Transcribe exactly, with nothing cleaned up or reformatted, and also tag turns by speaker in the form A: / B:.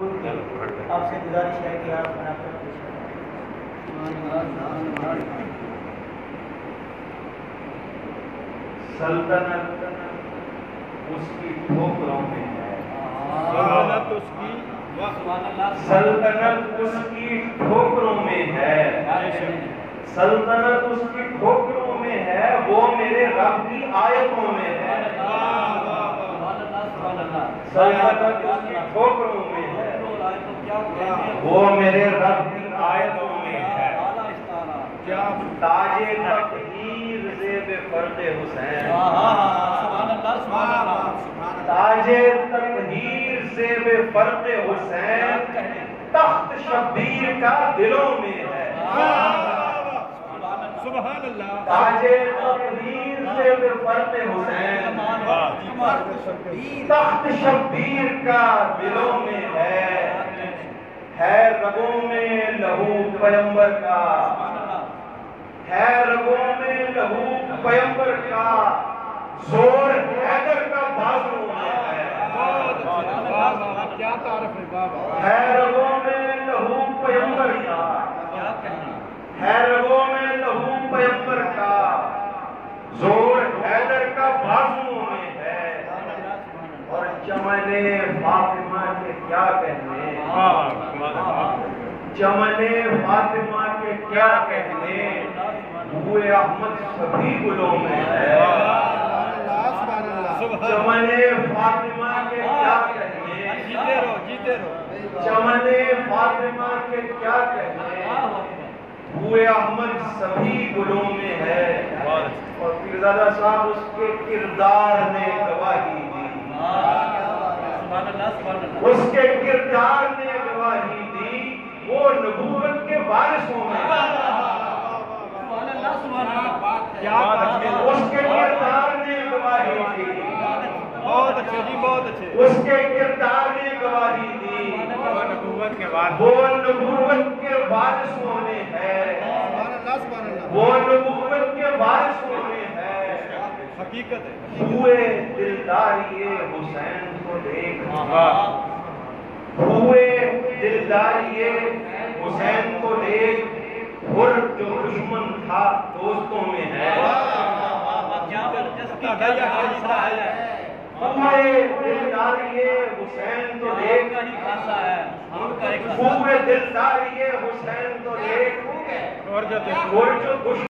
A: آپ سے گزارش ہے کہ آپ بنا کر پیش کریں۔
B: سلطنت اس کی ٹھوکروں میں ہے،
C: سلطنت اس کی
B: سلطنت اس کی ٹھوکروں میں ہے، سلطنت اس کی ٹھوکروں میں ہے، وہ میرے رب کی آیتوں میں ہے۔ سلطنت اس کی ٹھوکروں میں ہے، وہ میرے رب کی آیتوں میں ہے۔ تاج تطہیر زیب فرد حسین، تاج تطہیر زیب فرد حسین، تخت شبیر کا دلوں میں ہے۔
C: سبحان اللہ،
B: تاج تطہیر زیب فرد حسین، تخت شبیر کا دلوں میں ہے۔ ہے رگوں میں لہو پیمبر کا، ہے رگوں میں لہو پیمبر کا، زور حیدر کا بازو میں ہے۔
C: کیا تعارف ہے بابا،
B: ہے رگوں میں لہو پیمبر کا، ہے رگوں میں لہو پیمبر کا، زور حیدر کا بازو میں ہے۔ اور چمن فاطمہ کے کیا کہنے، چمن فاطمہ کے کیا کہنے، بوئے احمد سبھی گلوں میں ہے۔ چمن فاطمہ کے کیا کہنے،
C: جیتے رہو جیتے رہو،
B: چمن فاطمہ کے کیا کہنے، بوئے احمد سبھی گلوں میں ہے۔ اور پیرزادہ صاحب اس کے کردار نے گواہی دی، اس کے کردار نے گواہی دی، وہ نبوت کے وارثوں میں ہے۔ اس کے کردار نے گواہی دی،
C: بہت اچھے جی، بہت اچھے،
B: اس کے کردار نے گواہی دی،
C: وہ نبوت کے بعد
B: وہ نبوت کے وارثوں میں ہے، وہ نبوت کے وارثوں میں ہے۔
C: حقیقت ہے،
B: ہوئے دلداری حسین کو دیکھ، ہوئے دلداری حسین کو دیکھ، اور جو دشمن تھا دوستوں میں ہے۔ ہوئے دلداری حسین تو دیکھ، ہوئے دلداری حسین تو دیکھ،
C: اور جو
B: اور جو دشمن